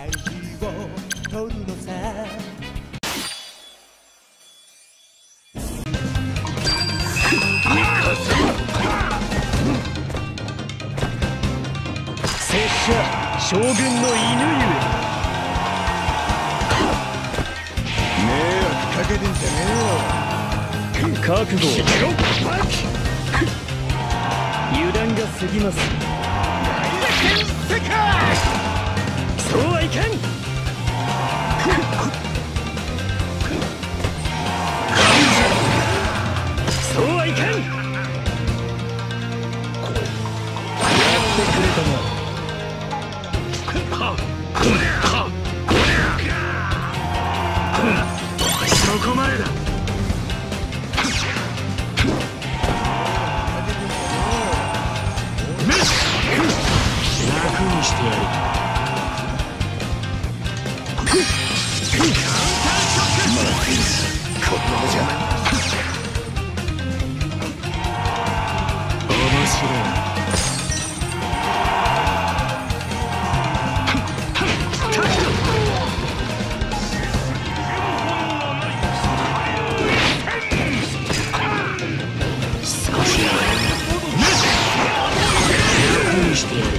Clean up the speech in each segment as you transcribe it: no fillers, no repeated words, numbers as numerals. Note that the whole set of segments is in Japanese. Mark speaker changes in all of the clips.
Speaker 1: 大事を取るのさ。拙者将軍の犬ゆえ。迷惑かけてんじゃねえよ。覚悟を。油断が過ぎます。そうはいかん。そうはいかん。やってくれたな。そこまでだ。楽にしてやる。このままじゃ面白い。してやる。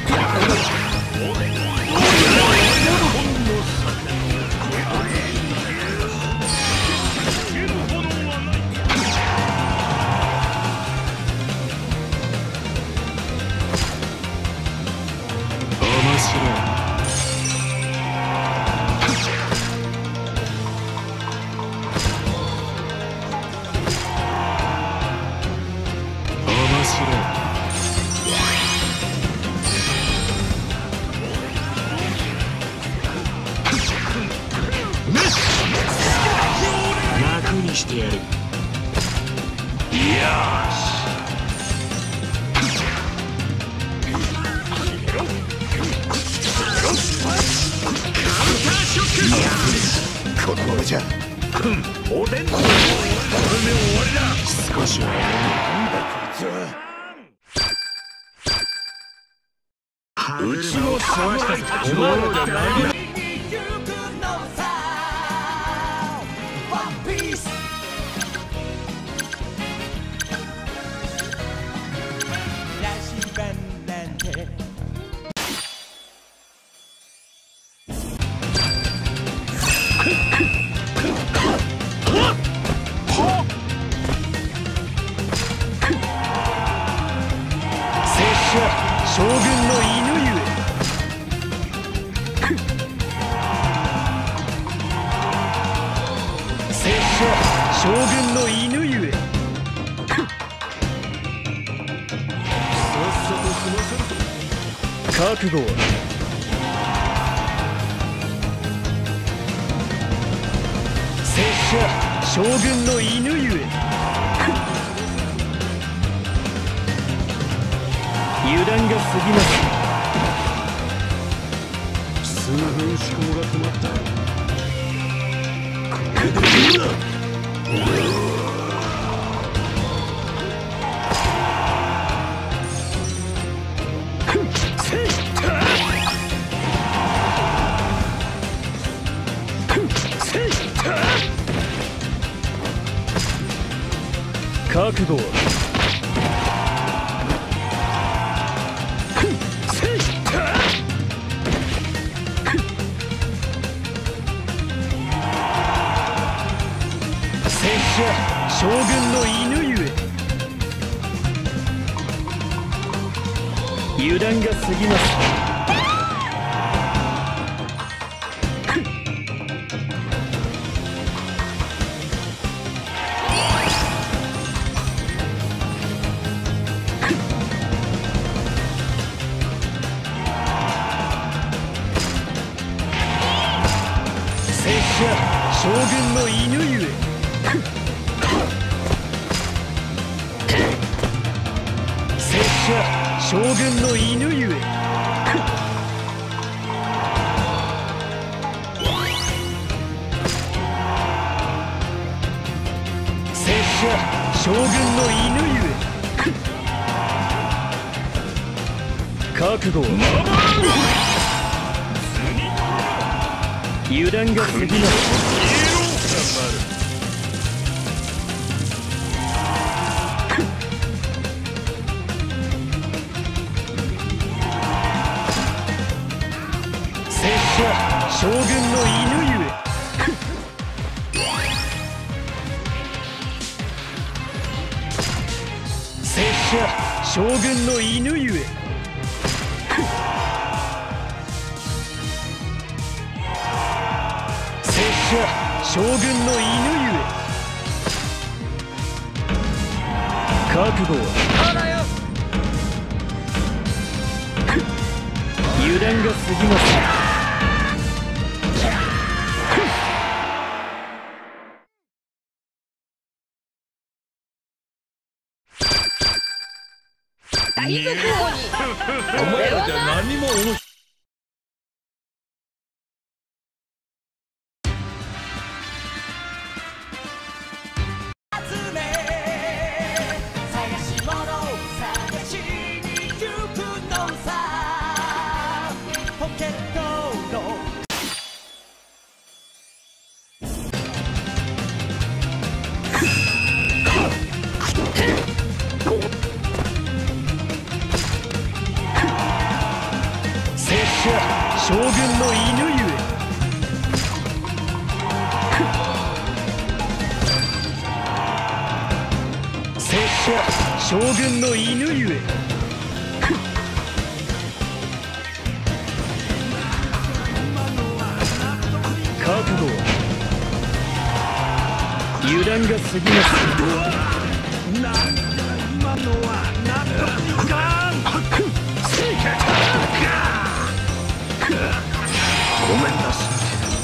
Speaker 1: してやる。よし。このままじゃ。おでん。これで終わりだ。少しはやる。うちも壊したぞ。お前らが何だ。将軍の犬ゆえ。拙者将軍の犬ゆえ。さっさと済ませるぞ。覚悟は。拙者将軍の犬ゆえ。油断が過ぎます。数分思考が止まった。これでどうだ。覚悟は。将軍の犬ゆえ。油断が過ぎます。拙者将軍の犬ゆえ。将軍の犬ゆえ。拙者将軍の犬ゆえ。覚悟を。
Speaker 2: 油断が過ぎます。将軍の犬ゆえ。拙者将軍の犬ゆえ。拙者将軍の犬ゆえ。覚悟は油断が過ぎます。
Speaker 3: 大族王に
Speaker 1: お前らじゃ何も面白い。
Speaker 2: 将軍の犬ゆえ。拙者将軍の犬ゆえ。覚悟は油断が過ぎます。今のは納得感。ごめんなさい。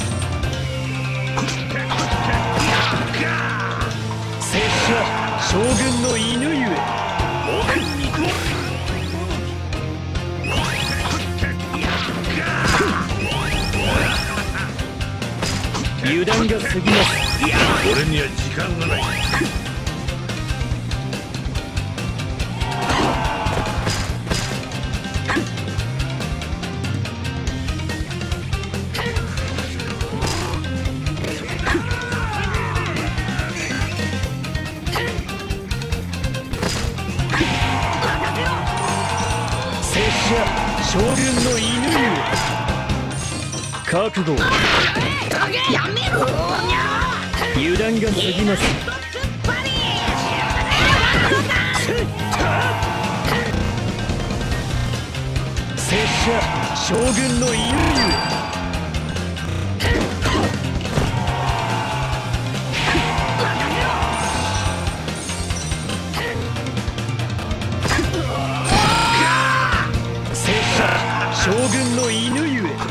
Speaker 2: 拙者将軍の犬ゆえ。油断が過ぎます。
Speaker 1: 俺には時間がない。
Speaker 2: 将軍の犬ゆえ。覚悟
Speaker 3: やめろ。
Speaker 2: 油断が過ぎます。拙者将軍の犬ゆえ。将軍の犬ゆえ。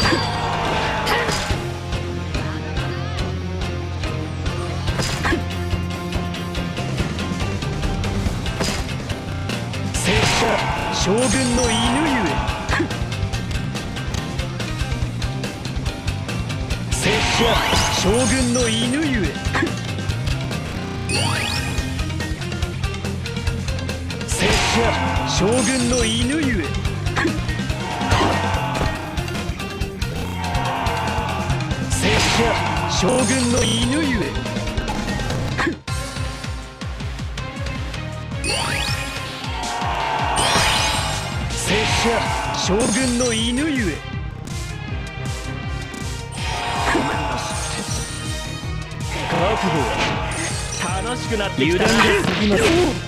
Speaker 2: 拙者将軍の犬ゆえ。拙者将軍の犬ゆえ。拙者将軍の犬ゆえ。将軍の犬ゆえ。拙者将軍の犬ゆえ。ごめんなさい。覚悟は楽しくなってきた。油断が過ぎます。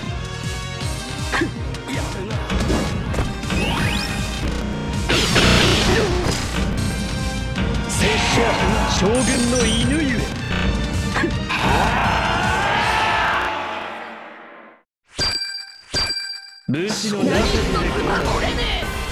Speaker 2: 将軍の犬ゆえ。武士の中でこれで